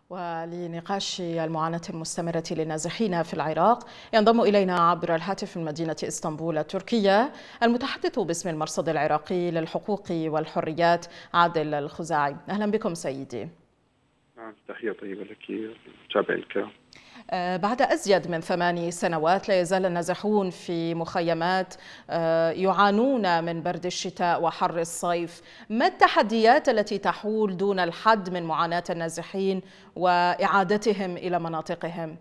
ولنقاش المعاناة المستمرة للنازحين في العراق ينضم إلينا عبر الهاتف من مدينة إسطنبول التركية المتحدث باسم المرصد العراقي للحقوق والحريات عادل الخزاعي. أهلا بكم سيدي. تحية طيبة لك المتابعين الكرام. بعد أزيد من 8 سنوات لا يزال النازحون في مخيمات يعانون من برد الشتاء وحر الصيف. ما التحديات التي تحول دون الحد من معاناة النازحين وإعادتهم إلى مناطقهم؟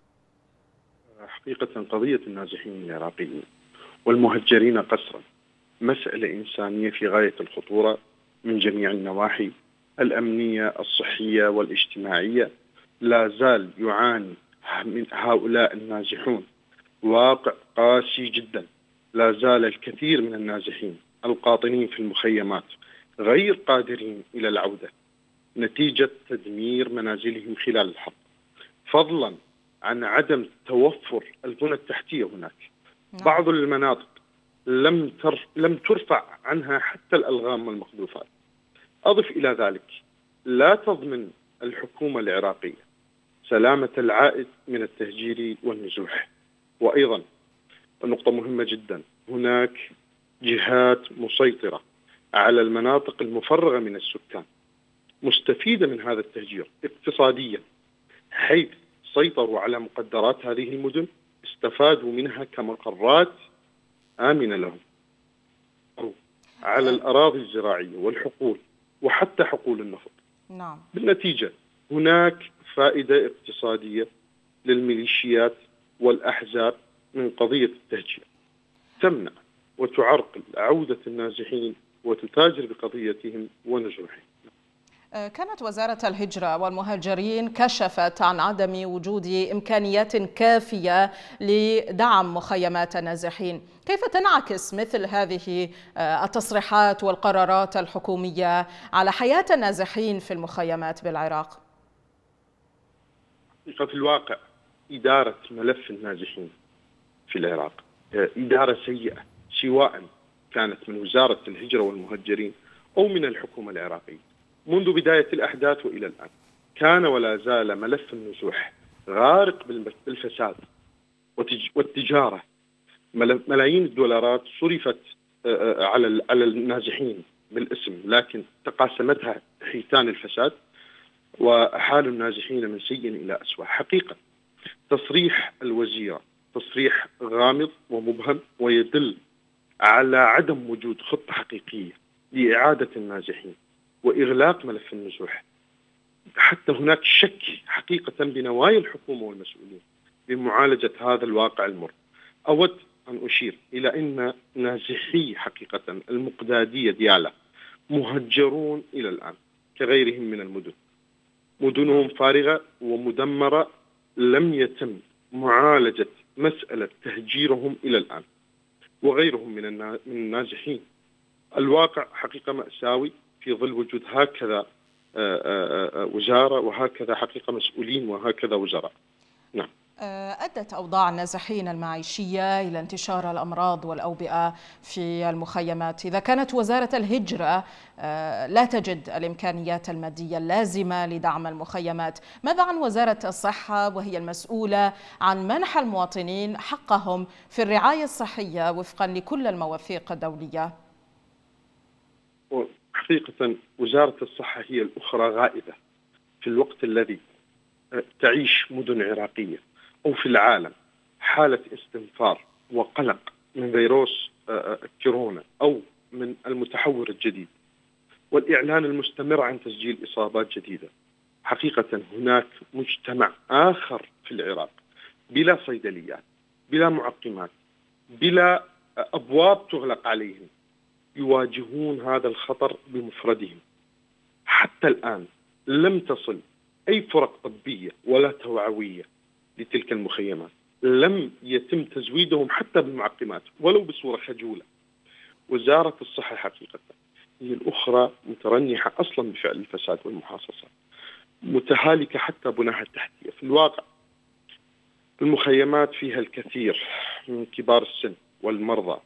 حقيقة قضية النازحين العراقيين والمهجرين قسرا مسألة إنسانية في غاية الخطورة من جميع النواحي الأمنية الصحية والاجتماعية. لا زال يعاني من هؤلاء النازحون واقع قاسي جدا. لا زال الكثير من النازحين القاطنين في المخيمات غير قادرين إلى العودة نتيجة تدمير منازلهم خلال الحرب، فضلا عن عدم توفر البنى التحتية هناك. بعض المناطق لم ترفع عنها حتى الألغام والمقذوفات. أضف إلى ذلك لا تضمن الحكومة العراقية سلامة العائد من التهجير والنزوح. وأيضا نقطة مهمة جدا، هناك جهات مسيطرة على المناطق المفرغة من السكان مستفيدة من هذا التهجير اقتصاديا، حيث سيطروا على مقدرات هذه المدن، استفادوا منها كمقرات آمنة لهم على الأراضي الزراعية والحقول وحتى حقول النفط. نعم. بالنتيجة هناك فائدة اقتصادية للميليشيات والأحزاب من قضية التهجير، تمنع وتعرقل عودة النازحين وتتاجر بقضيتهم ونزوحهم. كانت وزارة الهجرة والمهاجرين كشفت عن عدم وجود إمكانيات كافية لدعم مخيمات النازحين. كيف تنعكس مثل هذه التصريحات والقرارات الحكومية على حياة النازحين في المخيمات بالعراق؟ في الواقع إدارة ملف النازحين في العراق إدارة سيئة، سواء كانت من وزارة الهجرة والمهاجرين أو من الحكومة العراقية. منذ بداية الأحداث وإلى الآن كان ولا زال ملف النزوح غارق بالفساد والتجارة. ملايين الدولارات صرفت على النازحين بالاسم، لكن تقاسمتها حيتان الفساد وحال النازحين من سيء إلى أسوأ. حقيقة تصريح الوزيرة تصريح غامض ومبهم ويدل على عدم وجود خطة حقيقية لإعادة النازحين وإغلاق ملف النزوح. حتى هناك شك حقيقة بنوايا الحكومة والمسؤولين بمعالجة هذا الواقع المر. أود أن أشير إلى أن نازحي حقيقة المقدادية ديالا مهجرون إلى الآن كغيرهم من المدن، مدنهم فارغة ومدمرة، لم يتم معالجة مسألة تهجيرهم إلى الآن، وغيرهم من النازحين. الواقع حقيقة مأساوي في ظل وجود هكذا وزارة وهكذا حقيقة مسؤولين وهكذا وزراء. نعم. أدت أوضاع النازحين المعيشية إلى انتشار الأمراض والأوبئة في المخيمات. إذا كانت وزارة الهجرة لا تجد الإمكانيات المادية اللازمة لدعم المخيمات، ماذا عن وزارة الصحة وهي المسؤولة عن منح المواطنين حقهم في الرعاية الصحية وفقا لكل المواثيق الدولية؟ حقيقة وزارة الصحة هي الأخرى غائبة في الوقت الذي تعيش مدن عراقية أو في العالم حالة استنفار وقلق من فيروس كورونا أو من المتحور الجديد والإعلان المستمر عن تسجيل إصابات جديدة. حقيقة هناك مجتمع آخر في العراق بلا صيدليات، بلا معقمات، بلا أبواب تغلق عليهم، يواجهون هذا الخطر بمفردهم. حتى الآن لم تصل أي فرق طبية ولا توعوية لتلك المخيمات، لم يتم تزويدهم حتى بالمعقمات ولو بصورة خجولة. وزارة الصحة حقيقة هي الأخرى مترنحة أصلا بفعل الفساد والمحاصصة، متهالكة حتى بناها التحتية. في الواقع المخيمات فيها الكثير من كبار السن والمرضى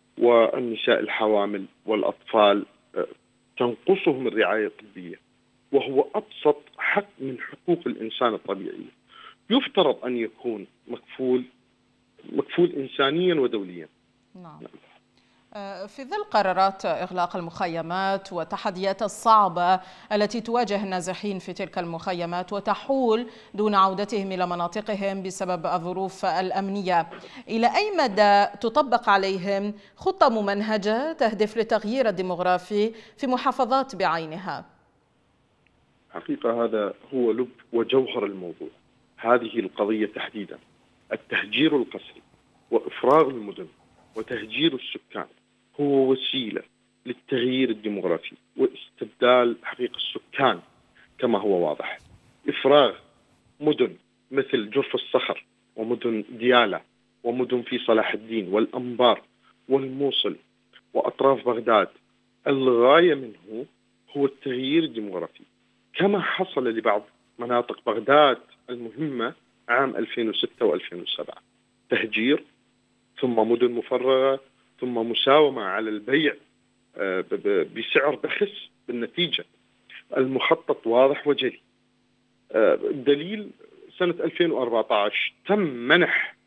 والنساء الحوامل والأطفال، تنقصهم الرعاية الطبية وهو أبسط حق من حقوق الإنسان الطبيعية، يفترض أن يكون مكفول إنسانيا ودوليا. نعم. في ظل قرارات إغلاق المخيمات والتحديات الصعبة التي تواجه النازحين في تلك المخيمات وتحول دون عودتهم إلى مناطقهم بسبب الظروف الأمنية، إلى أي مدى تطبق عليهم خطة ممنهجة تهدف للتغيير الديمغرافي في محافظات بعينها؟ حقيقة هذا هو لب وجوهر الموضوع. هذه القضية تحديدا، التهجير القسري وإفراغ المدن وتهجير السكان هو وسيلة للتغيير الديمغرافي واستبدال حقيقة السكان كما هو واضح. إفراغ مدن مثل جرف الصخر ومدن ديالى ومدن في صلاح الدين والأنبار والموصل وأطراف بغداد، الغاية منه هو التغيير الديمغرافي، كما حصل لبعض مناطق بغداد المهمة عام 2006 و2007. تهجير، ثم مدن مفرغة، ثم مساومة على البيع بسعر بخس. بالنتيجة المخطط واضح وجلي. الدليل سنة 2014 تم منح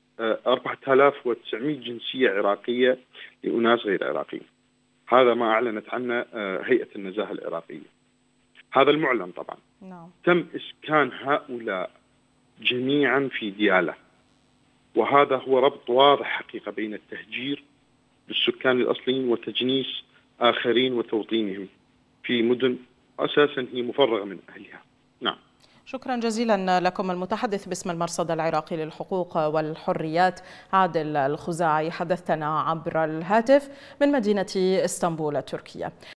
4900 جنسية عراقية لأناس غير عراقيين. هذا ما أعلنت عنه هيئة النزاهة العراقية، هذا المعلن طبعا. تم إسكان هؤلاء جميعا في ديالى، وهذا هو ربط واضح حقيقة بين التهجير للسكان الأصليين وتجنيس آخرين وتوطينهم في مدن أساسا هي مفرغة من أهلها. نعم. شكرا جزيلا لكم. المتحدث باسم المرصد العراقي للحقوق والحريات عادل الخزاعي حدثنا عبر الهاتف من مدينة اسطنبول التركية.